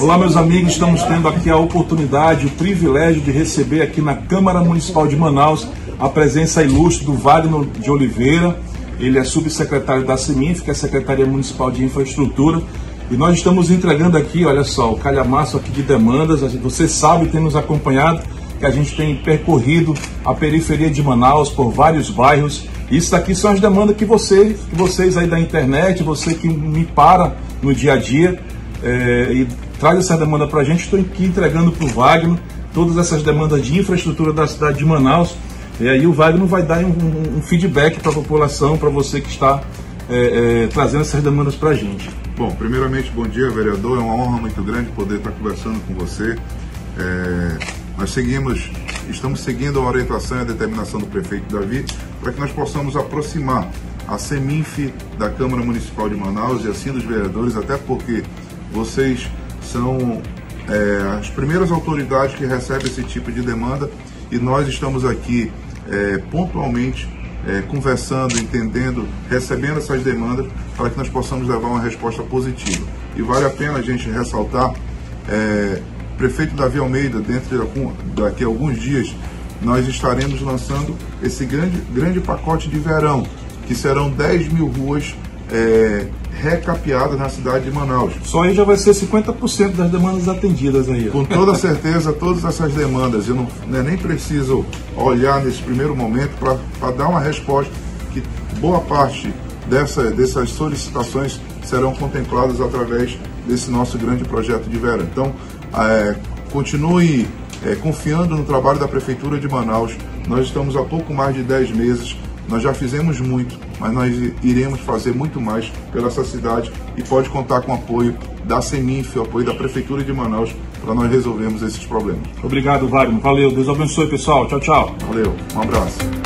Olá, meus amigos, estamos tendo aqui a oportunidade, o privilégio de receber aqui na Câmara Municipal de Manaus a presença ilustre do Wagner de Oliveira. Ele é subsecretário da Seminf, que é a Secretaria Municipal de Infraestrutura, e nós estamos entregando aqui, olha só, o calhamaço aqui de demandas. Você sabe, tem nos acompanhado, que a gente tem percorrido a periferia de Manaus por vários bairros. Isso aqui são as demandas que vocês aí da internet, você que me para no dia a dia, e traz essa demanda para a gente. Estou aqui entregando para o Wagner todas essas demandas de infraestrutura da cidade de Manaus, e aí o Wagner vai dar um feedback para a população, para você que está trazendo essas demandas para a gente. Bom, primeiramente, bom dia, vereador. É uma honra muito grande poder estar conversando com você. Nós estamos seguindo a orientação e a determinação do prefeito Davi para que nós possamos aproximar a Seminf da Câmara Municipal de Manaus e assim dos vereadores, até porque vocês são as primeiras autoridades que recebem esse tipo de demanda, e nós estamos aqui pontualmente conversando, entendendo, recebendo essas demandas para que nós possamos levar uma resposta positiva. E vale a pena a gente ressaltar, prefeito Davi Almeida, daqui a alguns dias, nós estaremos lançando esse grande pacote de verão, que serão 10 mil ruas recapeadas na cidade de Manaus. Só aí já vai ser 50% das demandas atendidas aí. Com toda certeza, todas essas demandas, eu nem preciso olhar nesse primeiro momento para dar uma resposta, que boa parte dessas solicitações serão contempladas através desse nosso grande projeto de verão. Então, continue confiando no trabalho da Prefeitura de Manaus. Nós estamos há pouco mais de 10 meses, nós já fizemos muito, mas nós iremos fazer muito mais pela essa cidade, e pode contar com o apoio da Seminf, o apoio da Prefeitura de Manaus, para nós resolvermos esses problemas. Obrigado, Wagner. Valeu. Deus abençoe, pessoal. Tchau, tchau. Valeu. Um abraço.